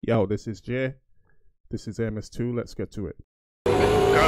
Yo, this is Jay. This is MS2. Let's get to it. Go.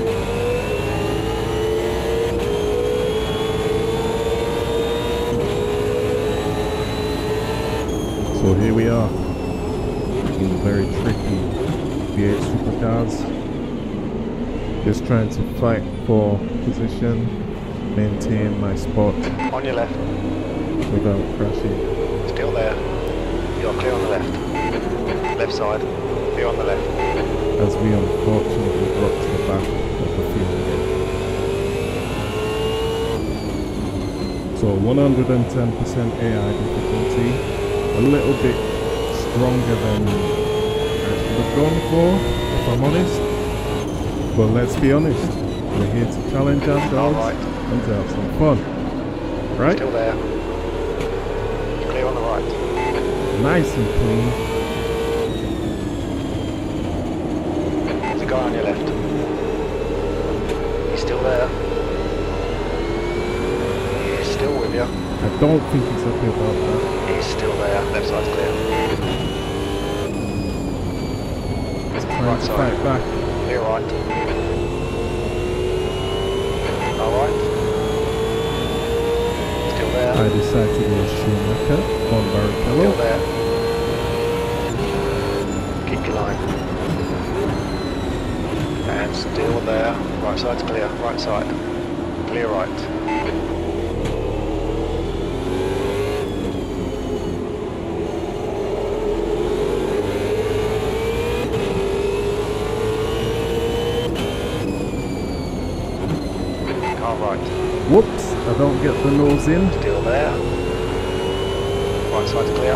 So here we are in very tricky V8 supercars. Just trying to fight for position, maintain my spot On your left. without crashing. Still there. You're clear on the left. Left side. Clear on the left. As we unfortunately got to the back of the field again. So 110% AI difficulty, a little bit stronger than I should have gone for, if I'm honest. But let's be honest, we're here to challenge ourselves and to have some fun. Right? Still there. Clear on the right. Nice and clean. There's a guy on your left. He's still there. He's still with you. I don't think he's happy about that. He's still there. Left side's clear. Trying Right to side. fight back. Clear right. Alright. Still there. I decided to do a Schumacher on Still Barrichello. there. Keep your line. And still there. Right side's clear. Right side. Clear right. Car right. Whoops, I don't get the nose in. Still there. Right side's clear.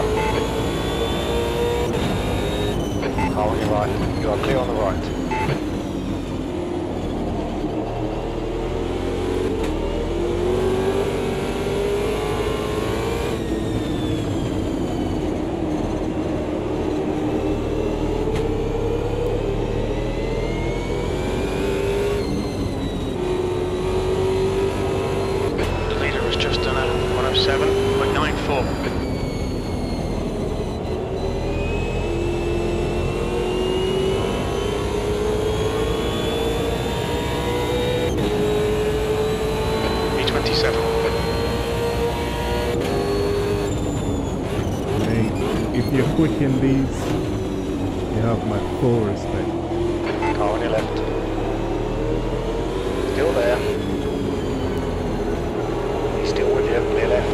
Car on your right. You are clear on the right. The leader has just done a 107.94. E27. Mate, if you're quick in these, you have my full respect. Car on your left. Still there. He's still with you. Clear left.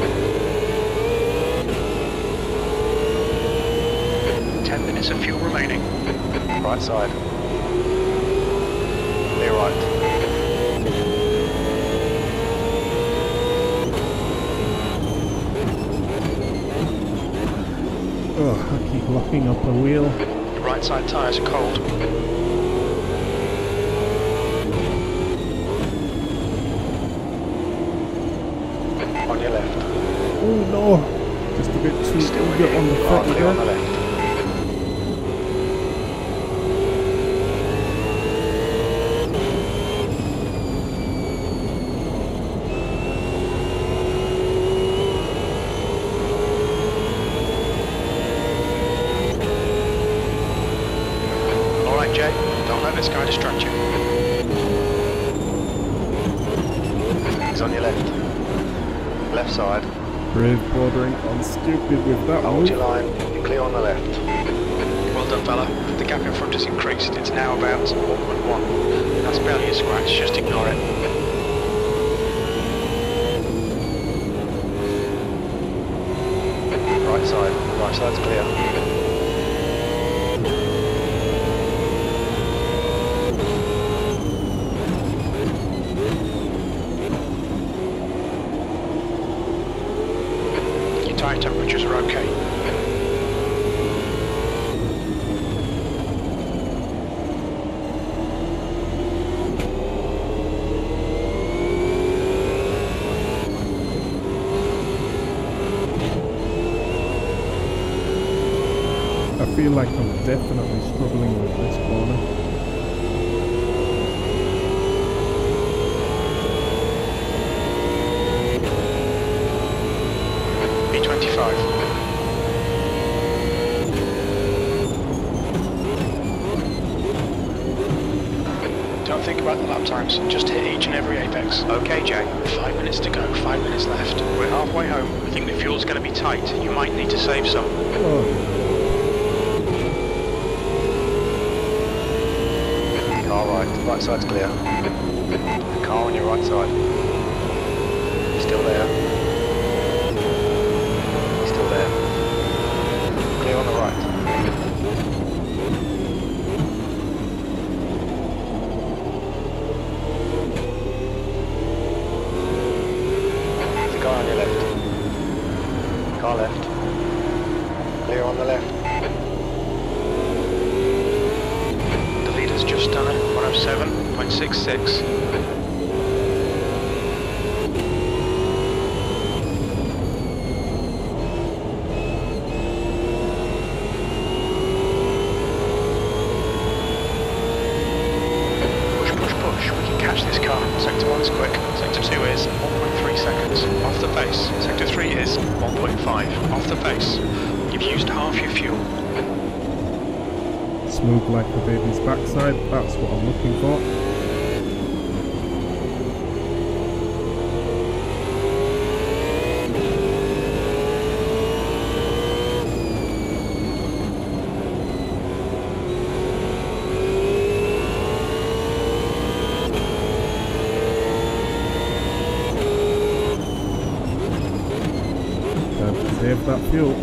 10 minutes of fuel remaining. Right side. Clear right. Oh, I keep locking up a wheel. The right side tyres are cold. On your left. Oh no, just a bit too Still with eager you. on the front Clear on the there. left. Alright Jay, don't let this guy distract you. He's on your left. Left side. Brave bordering on stupid with that Hold your move. line. You're clear on the left. Well done fella. The gap in front has increased. It's now about 1.1. That's barely a scratch, just ignore it. Right side. Right side's clear. Your tyre temperatures are okay. I feel like I'm definitely struggling with this corner. Don't think about the lap times, just hit each and every apex. Okay, Jay. 5 minutes to go, 5 minutes left. We're halfway home. I think the fuel's going to be tight. You might need to save some. Car right side's clear. Car on your right side. Still there. Still there. Clear on the right. Car on your left. Car left. Clear on the left. The leader's just done it. 107.66. Sector 1 is quick. Sector 2 is 1.3 seconds. Off the pace. Sector 3 is 1.5. Off the pace. You've used half your fuel. Smooth like a baby's backside, that's what I'm looking for. Save that fuel.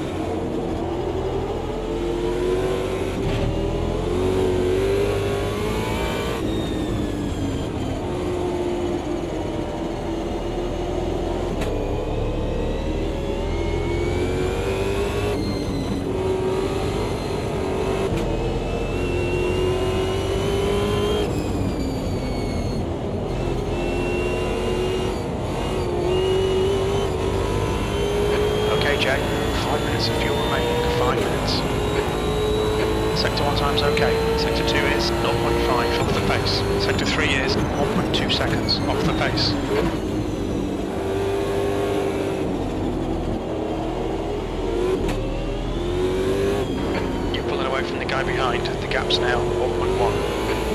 Jay, 5 minutes of fuel remaining, 5 minutes. Sector 1 time's okay. Sector 2 is 0.5 off the pace. Sector 3 is 1.2 seconds off the pace. You're pulling away from the guy behind. The gap's now 1.1.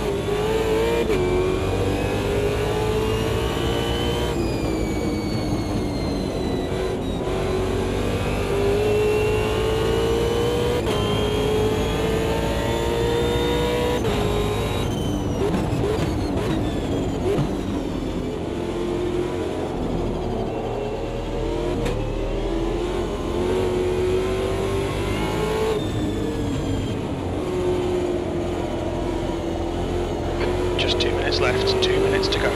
Just 2 minutes left, 2 minutes to go.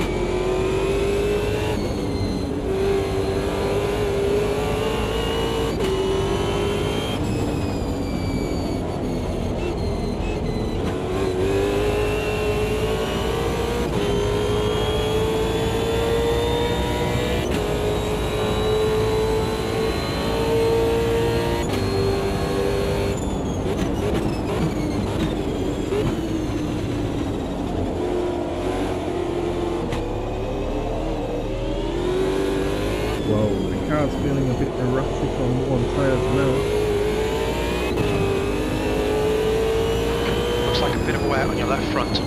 Well, the car's feeling a bit erratic on one tyre now. Looks like a bit of wear on your left front.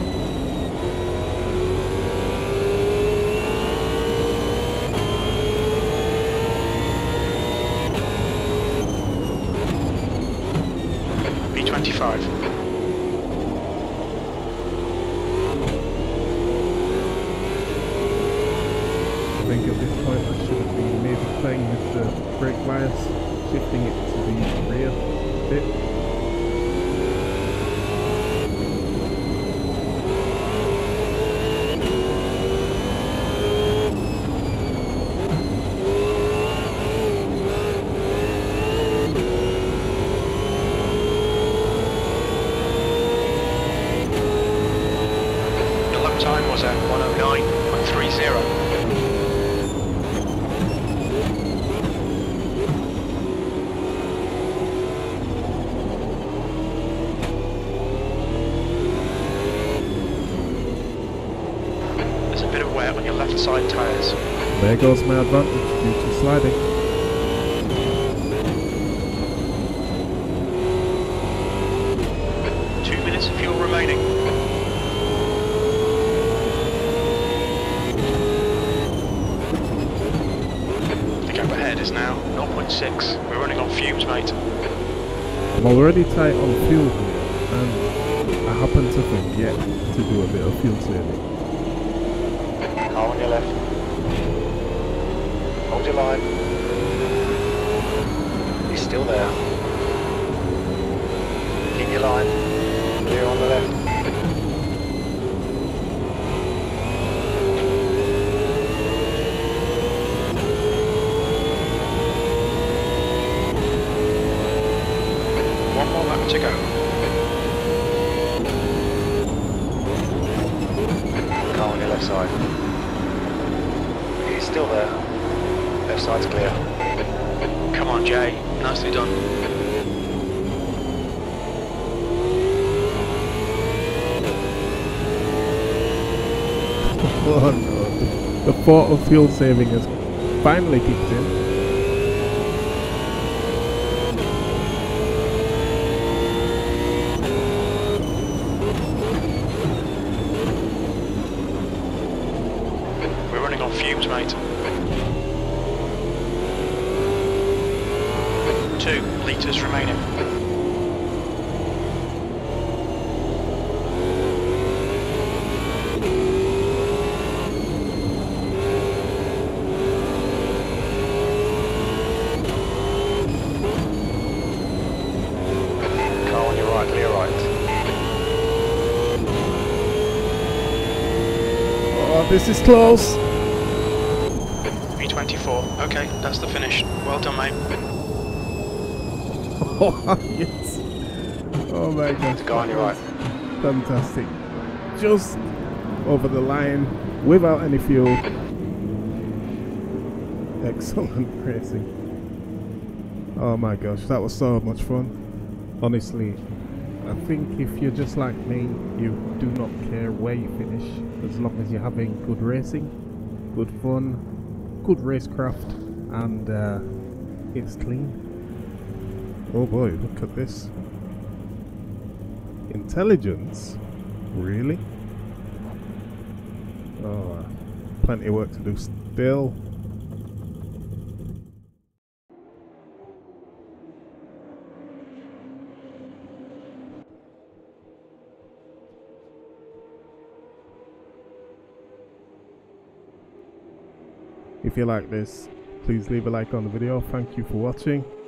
B25. I think at this point I should have been maybe playing with the brake bias, shifting it to the rear a bit. Your lap time was at 109.30. Bit of wear on your left side tyres. There goes my advantage due to sliding. Two minutes of fuel remaining. 6. We're running on fumes, mate. I'm already tight on fuel here, and I happen to forget to do a bit of fuel saving. Car on your left. Hold your line. He's still there. Keep your line. Clear on the left. One more lap to go. Car on your left side. He's still there. Left side's clear. Come on, Jay. Nicely done. Oh no, the thought of fuel saving has finally kicked in. We're running on fumes, mate. 2 litres remaining. Car on your right, clear right. Oh, this is close. V24. Okay, that's the finish. Well done, mate. Oh yes. Oh my gosh. Car on your right. Fantastic. Just over the line without any fuel. Excellent racing. Oh my gosh, that was so much fun. Honestly, I think if you're just like me, you do not care where you finish as long as you're having good racing, good fun, good racecraft, and it's clean. Oh boy, look at this. Intelligence? Really? Oh, plenty of work to do still. If you like this, please leave a like on the video. Thank you for watching.